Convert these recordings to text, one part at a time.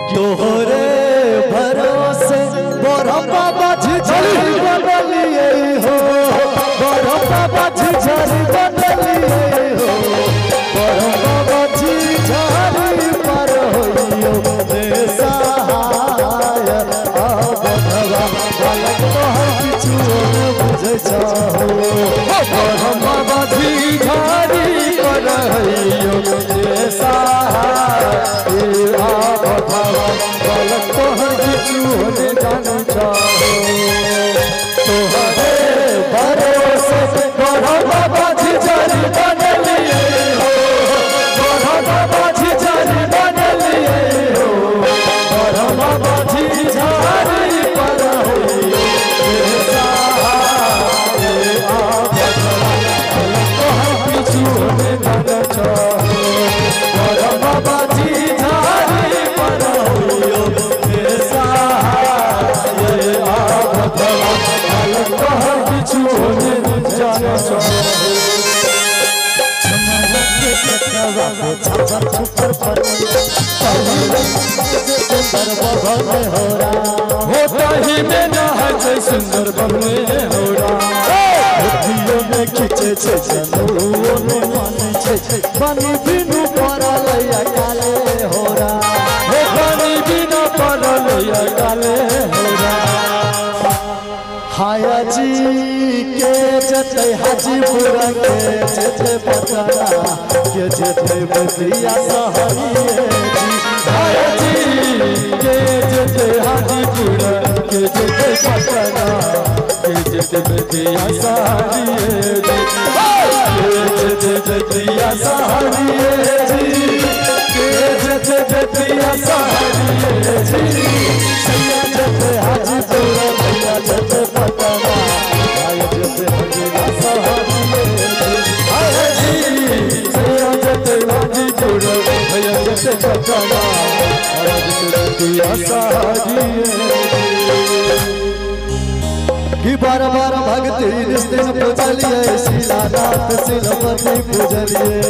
तोहरे भरोसे बरपा झिझरी बनलिए हो, बरपा झिझरी बनलिए हो, बरपा झिझरी पर होइयो रे सहाय। बधवा बालक तोहर किछु न बुझै छहो, बरपा झिझरी पर होइयो रे सहाय। बधवा बालक तोहर किछु न जानै छहो, तोहरे भरोसे बरपा झिझरी बनलिए हो, बरपा झिझरी बनलिए हो, बरपा झिझरी पर होइयो रे सहाय। बधवा बालक तोहर किछु न जानै छहो, बरपा झिझरी पर होइयो रे सहाय। बधवा बालक तोहर किछु न जानै छहो। छपर छपर पर होता ही में ना है सुंदर बने हो रहा में खींचे छे जनुओ में माने छे बनी बिनु परलैया काले हो रहा, बनी बिनु परलैया काले हो रहा। हाया जी के जते हाजीपुर के जते पटना के जते बतिया सहरिए जी, हाया जी के जते हाजीपुर के जते पटना के जते बतिया सहरिए जी, के जते बतिया सहरिए जी, के जते बतिया सहरिए जी। सैया जते हाजीपुर भैया जते पटना हाया जते बतिया सहरिए जी, हाया जी सैया जते हाजीपुर भैया जते पटना हाया जते बतिया सहरिए कि बार बार भक्ति निस दिन पूजलिए, शिलानाथ शिलपति पूजलिए।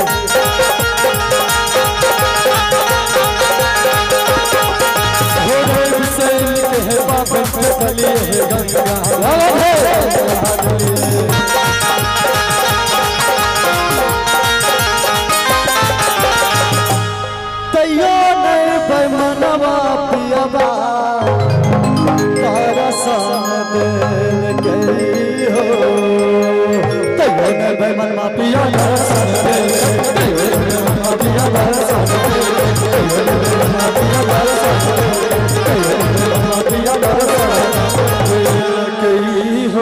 तैयो नहीं मनवा पियबा तारा सन दिल गई हो, तैयो नहीं मनवा पिया तारा सन दिल, तैयो नहीं मनवा पिया तारा सन दिल, तैयो नहीं मनवा पिया तारा सन दिल, तैयो नहीं मनवा पिया तारा सन दिल गई हो।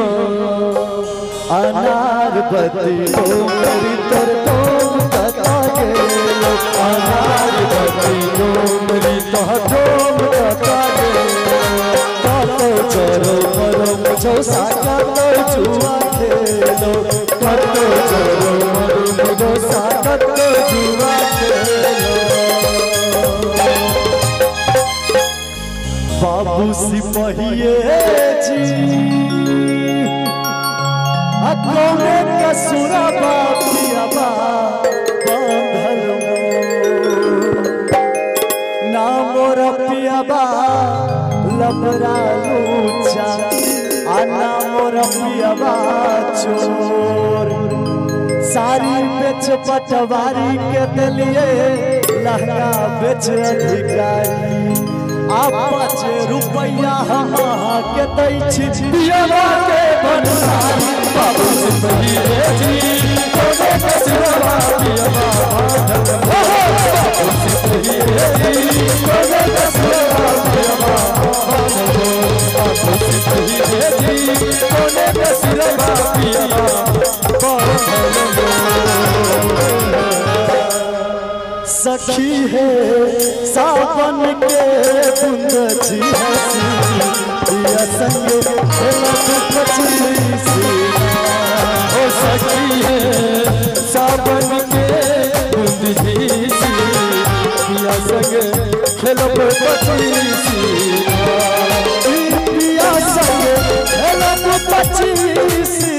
अनारबती हो मेरी तर तुम कता गेलो, अनारबती हो मेरी तह तुम कता गेलो। कातो चोरो मरो मुझो साका तो जुआ खेलो, कातो चोरो मरो मुझो साका तो जुआ खेलो। बाबू सिपहिए जी कौने कसुरा बापियाबा बांधल ना मोर पियाबा लबरा लूचा, आना मोर पियाबा चोर। सारी बेच पटवारी के दिलिए, लहंगा बेच अधिकारी। आप 5 रुपया हम के दै छी पियाबा के भंडारी। बाबू सिपहिए जी कोने कसुरा पियाबा बांधल, बाबू सिपहिए जी कोने कसुरा पियाबा बांधल, बाबू सिपहिए जी कोने कसुरा पियाबा बांधल। सखी है सावन के बुंद जी हसी, पिया संग खेलत पचीसी। ओ सखी है सावन के बुंद जी पिया संग खेलत पचीसी, पिया संग खेलत पचीसी।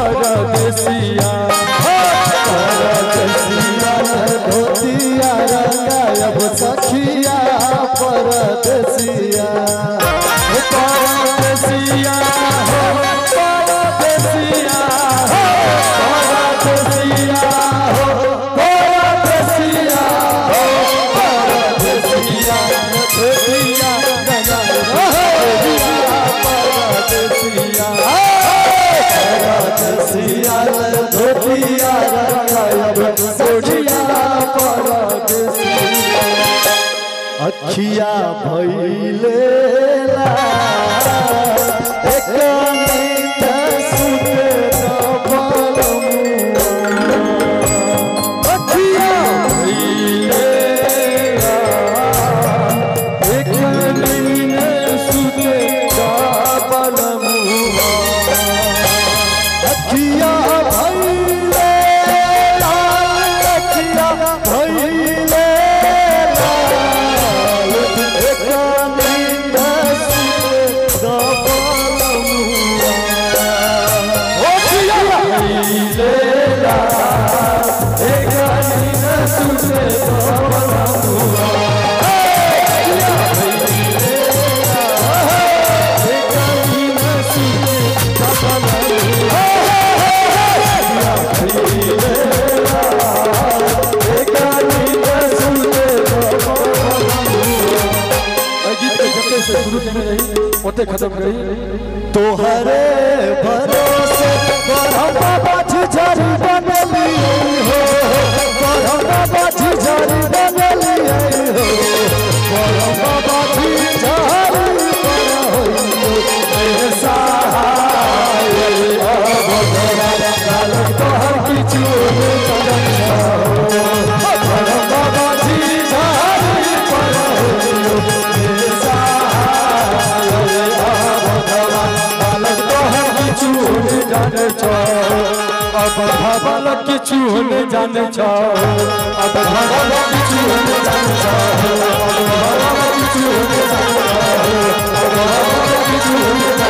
परदेसिया परदेसिया धोतिया रंगायब सखिया परदेसिया परदेसिया परदेसिया परदेसिया परदेसिया परदेसिया धोतिया रंगायब परदेसिया परदेसिया धोतिया रंगायब सखिया परदेसिया अखिया भइले एक नींद सुते अखिया भइले एक नींद सुते अखिया भइले अखिया भइले ओते खत्म करी तोहरे भरोसे बरहमा बाजी झरी बनली हो बरहमा बाजी झरी बनली हो बरहमा बाजी झरी बनली मेरे सहाय भगवान काल तोहर किछु बरहमा बाजी झरी बनली मेरे जाने छो अब भवल किछु न जाने छो अब भवल किछु न जाने छो अब भवल किछु न जाने छो अब भवल किछु न